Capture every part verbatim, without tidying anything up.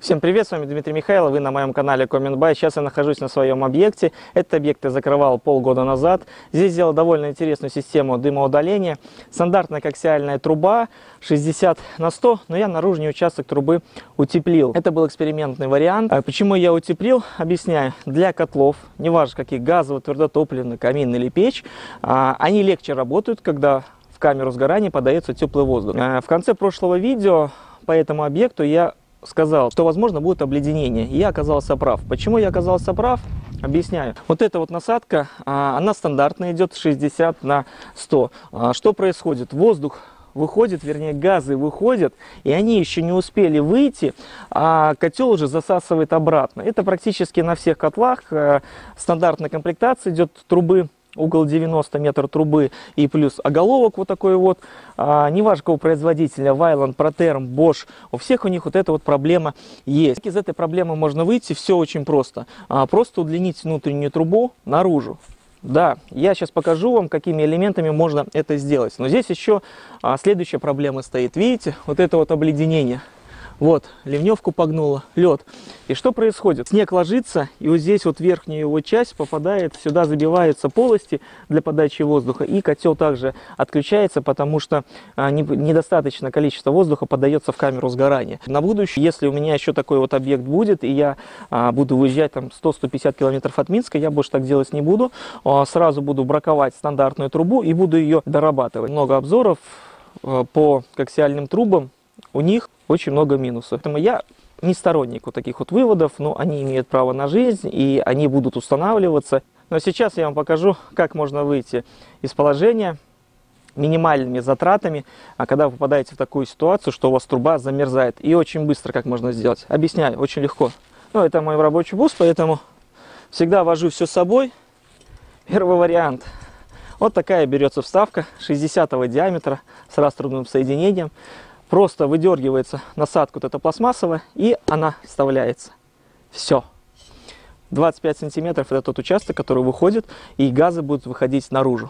Всем привет, с вами Дмитрий Михайлов, вы на моем канале CommentBuy. Сейчас я нахожусь на своем объекте. Этот объект я закрывал полгода назад. Здесь сделал довольно интересную систему дымоудаления. Стандартная коаксиальная труба шестьдесят на сто, но я наружный участок трубы утеплил. Это был экспериментный вариант. Почему я утеплил? Объясняю. Для котлов, неважно каких, газовый, твердотопливный, камин или печь, они легче работают, когда в камеру сгорания подается теплый воздух. В конце прошлого видео по этому объекту я сказал, что возможно будет обледенение, и я оказался прав. Почему я оказался прав? Объясняю. Вот эта вот насадка, она стандартная, идет шестьдесят на сто. Что происходит? Воздух выходит, вернее газы выходят, и они еще не успели выйти, а котел уже засасывает обратно. Это практически на всех котлах. Стандартная комплектация идет трубы. Угол девяносто, метр трубы и плюс оголовок вот такой вот. А, неважно какого производителя, Vaillant, Proterm, Bosch, у всех у них вот эта вот проблема есть. Из этой проблемы можно выйти, все очень просто. А, просто удлинить внутреннюю трубу наружу. Да, я сейчас покажу вам, какими элементами можно это сделать. Но здесь еще а, следующая проблема стоит. Видите, вот это вот обледенение. Вот, ливневку погнуло, лед. И что происходит? Снег ложится, и вот здесь вот верхняя его часть попадает, сюда забиваются полости для подачи воздуха, и котел также отключается, потому что а, не, недостаточное количество воздуха подается в камеру сгорания. На будущее, если у меня еще такой вот объект будет, и я а, буду выезжать там сто — сто пятьдесят километров от Минска, я больше так делать не буду, а, сразу буду браковать стандартную трубу и буду ее дорабатывать. Много обзоров а, по коаксиальным трубам. У них очень много минусов. Поэтому я не сторонник вот таких вот выводов, но они имеют право на жизнь, и они будут устанавливаться. Но сейчас я вам покажу, как можно выйти из положения минимальными затратами, а когда вы попадаете в такую ситуацию, что у вас труба замерзает. И очень быстро как можно сделать. Объясняю, очень легко. Ну, это мой рабочий бус, поэтому всегда вожу все с собой. Первый вариант. Вот такая берется вставка шестидесятого диаметра с раструбным соединением. Просто выдергивается насадка, вот эта пластмассовая, и она вставляется. Все. двадцать пять сантиметров это тот участок, который выходит, и газы будут выходить наружу.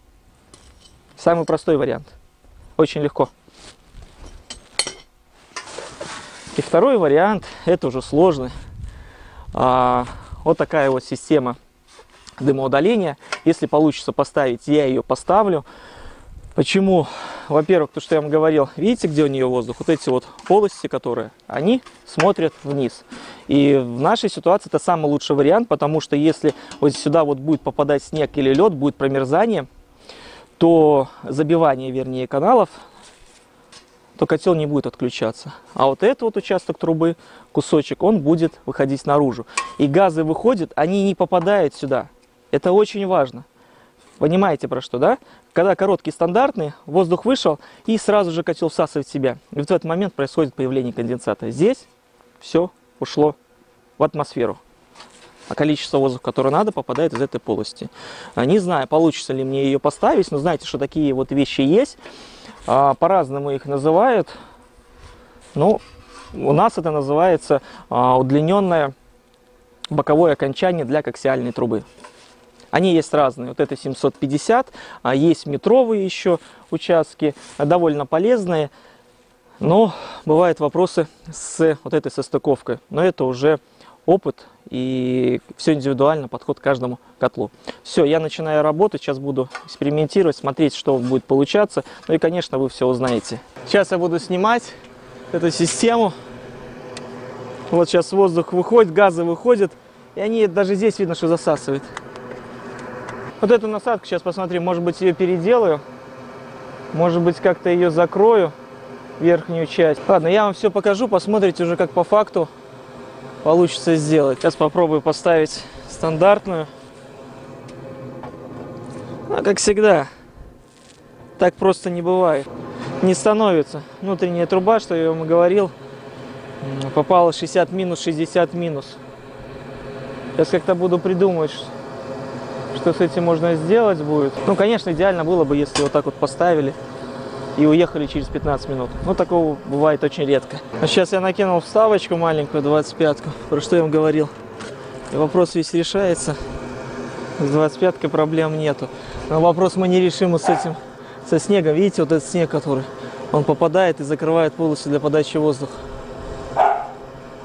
Самый простой вариант. Очень легко. И второй вариант, это уже сложный. А, вот такая вот система дымоудаления. Если получится поставить, я ее поставлю. Почему? Во-первых, то, что я вам говорил, видите, где у нее воздух? Вот эти вот полости, которые, они смотрят вниз. И в нашей ситуации это самый лучший вариант, потому что если вот сюда вот будет попадать снег или лед, будет промерзание, то забивание, вернее, каналов, то котел не будет отключаться. А вот этот вот участок трубы, кусочек, он будет выходить наружу. И газы выходят, они не попадают сюда. Это очень важно. Понимаете про что, да? Когда короткий стандартный, воздух вышел, и сразу же котел всасывает в себя. И вот в этот момент происходит появление конденсата. Здесь все ушло в атмосферу. А количество воздуха, которое надо, попадает из этой полости. Не знаю, получится ли мне ее поставить, но знаете, что такие вот вещи есть. По-разному их называют. Ну, у нас это называется удлиненное боковое окончание для коаксиальной трубы. Они есть разные. Вот это семьсот пятьдесят, а есть метровые еще участки, довольно полезные. Но бывают вопросы с вот этой состыковкой. Но это уже опыт, и все индивидуально, подход к каждому котлу. Все, я начинаю работать, сейчас буду экспериментировать, смотреть, что будет получаться. Ну и, конечно, вы все узнаете. Сейчас я буду снимать эту систему. Вот сейчас воздух выходит, газы выходят, и они даже здесь видно, что засасывает. Вот эту насадку сейчас посмотрим, может быть, ее переделаю, может быть, как-то ее закрою, верхнюю часть. Ладно, я вам все покажу, посмотрите уже, как по факту получится сделать. Сейчас попробую поставить стандартную. А как всегда, так просто не бывает. Не становится. Внутренняя труба, что я вам и говорил, попала шестьдесят минус, шестьдесят минус. Сейчас как-то буду придумывать, что с этим можно сделать будет. Ну, конечно, идеально было бы, если вот так вот поставили и уехали через пятнадцать минут. Но такого бывает очень редко. А сейчас я накинул вставочку маленькую, двадцать пятку, про что я вам говорил. И вопрос весь решается. С двадцать пяткой проблем нету. Но вопрос мы не решим вот с этим, со снегом. Видите, вот этот снег, который, он попадает и закрывает полностью для подачи воздуха.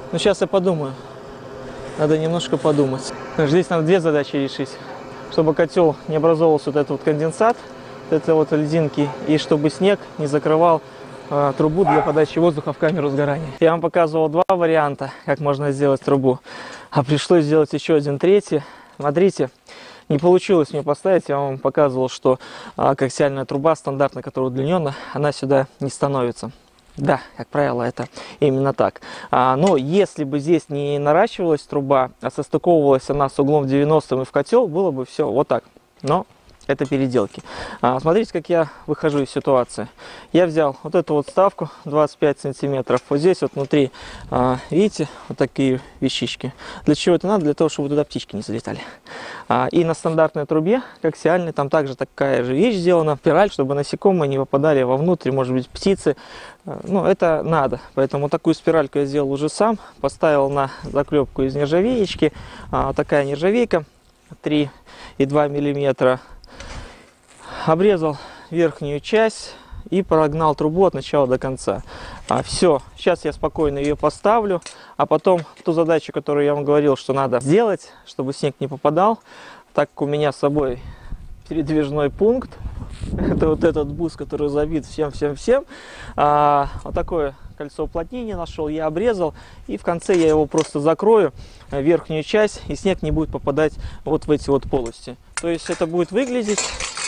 Ну, сейчас я подумаю. Надо немножко подумать. Здесь надо две задачи решить. Чтобы котел не образовывался вот этот вот конденсат, вот это вот льдинки, и чтобы снег не закрывал э, трубу для подачи воздуха в камеру сгорания. Я вам показывал два варианта, как можно сделать трубу. А пришлось сделать еще один третий. Смотрите, не получилось мне поставить. Я вам показывал, что э, коаксиальная труба стандартная, которая удлинена, она сюда не становится. Да, как правило, это именно так. А, но если бы здесь не наращивалась труба, а состыковывалась она с углом девяносто и в котел, было бы все вот так. Но это переделки. А, смотрите, как я выхожу из ситуации. Я взял вот эту вот вставку двадцать пять сантиметров. Вот здесь вот внутри, а, видите, вот такие вещички. Для чего это надо? Для того, чтобы туда птички не залетали. А, и на стандартной трубе, коаксиальной, там также такая же вещь сделана. Спираль, чтобы насекомые не попадали вовнутрь, может быть, птицы. Ну, это надо. Поэтому такую спиральку я сделал уже сам. Поставил на заклепку из нержавеечки. А, такая нержавейка три и два миллиметра. Обрезал верхнюю часть и прогнал трубу от начала до конца. А, все, сейчас я спокойно ее поставлю, а потом ту задачу, которую я вам говорил, что надо сделать, чтобы снег не попадал, так как у меня с собой передвижной пункт, это вот этот бус, который забит всем-всем-всем, а, вот такое кольцо уплотнения нашел, я обрезал, и в конце я его просто закрою, верхнюю часть, и снег не будет попадать вот в эти вот полости. То есть это будет выглядеть,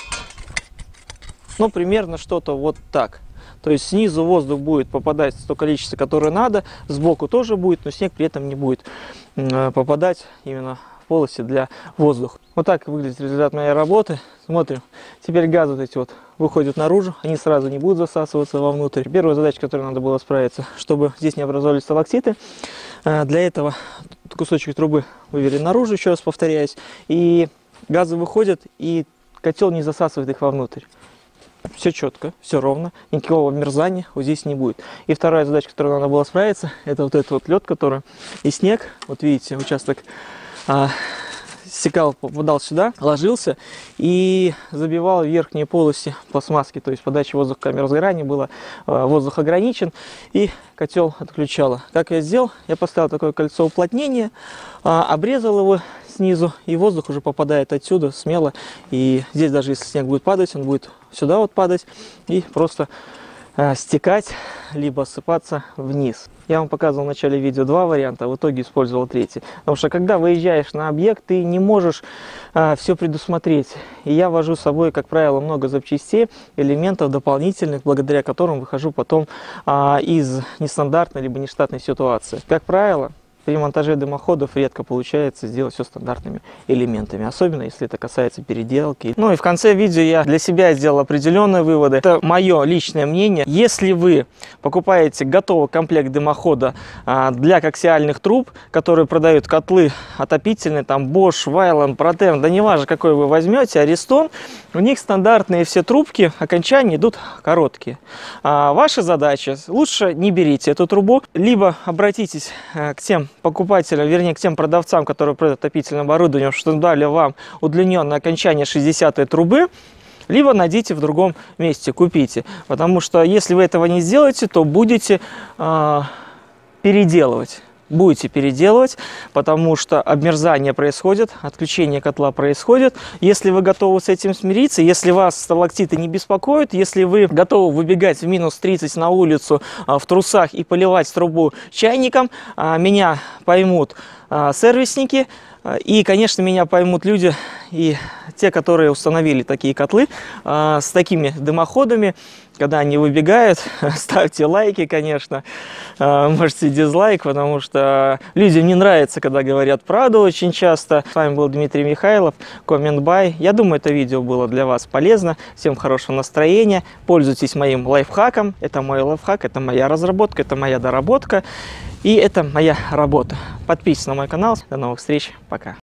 ну, примерно что-то вот так. То есть снизу воздух будет попадать в то количество, которое надо, сбоку тоже будет, но снег при этом не будет попадать именно в полости для воздуха. Вот так выглядит результат моей работы. Смотрим. Теперь газы вот эти вот выходят наружу, они сразу не будут засасываться вовнутрь. Первая задача, которой надо было справиться, чтобы здесь не образовались сталактиты. Для этого кусочек трубы вывели наружу, еще раз повторяюсь, и газы выходят, и котел не засасывает их вовнутрь. Все четко, все ровно, никакого мерзания вот здесь не будет. И вторая задача, которой надо было справиться, это вот этот вот лед, который и снег. Вот видите, участок а, стекал, попадал сюда, ложился и забивал верхние полости пластмасски. То есть подача воздуха в камеру сгорания была, а, воздух ограничен, и котел отключало. Как я сделал? Я поставил такое кольцо уплотнения, а, обрезал его снизу, и воздух уже попадает отсюда смело. И здесь даже если снег будет падать, он будет сюда вот падать и просто э, стекать, либо осыпаться вниз. Я вам показывал в начале видео два варианта, а в итоге использовал третий. Потому что когда выезжаешь на объект, ты не можешь э, все предусмотреть. И я вожу с собой, как правило, много запчастей, элементов дополнительных, благодаря которым выхожу потом э, из нестандартной либо нештатной ситуации. Как правило, при монтаже дымоходов редко получается сделать все стандартными элементами, особенно если это касается переделки. Ну и в конце видео я для себя сделал определенные выводы. Это мое личное мнение. Если вы покупаете готовый комплект дымохода а, для коаксиальных труб, которые продают котлы отопительные, там Bosch, Vaillant, Proterm, да неважно какой вы возьмете, Ariston, у них стандартные все трубки, окончания идут короткие. А ваша задача, лучше не берите эту трубу, либо обратитесь а, к тем покупателям, вернее, к тем продавцам, которые продают отопительное оборудование, что дали вам удлиненное окончание шестидесятой трубы, либо найдите в другом месте, купите. Потому что если вы этого не сделаете, то будете э, переделывать. Будете переделывать, потому что обмерзание происходит, отключение котла происходит. Если вы готовы с этим смириться, если вас сталактиты не беспокоят, если вы готовы выбегать в минус тридцать на улицу а, в трусах и поливать трубу чайником, а, меня поймут а, сервисники. И, конечно, меня поймут люди и те, которые установили такие котлы а, с такими дымоходами. Когда они выбегают, ставьте лайки, конечно, а, можете дизлайк, потому что людям не нравится, когда говорят правду очень часто. С вами был Дмитрий Михайлов, CommentBuy. Я думаю, это видео было для вас полезно. Всем хорошего настроения. Пользуйтесь моим лайфхаком. Это мой лайфхак, это моя разработка, это моя доработка. И это моя работа. Подписывайтесь на мой канал. До новых встреч. Пока.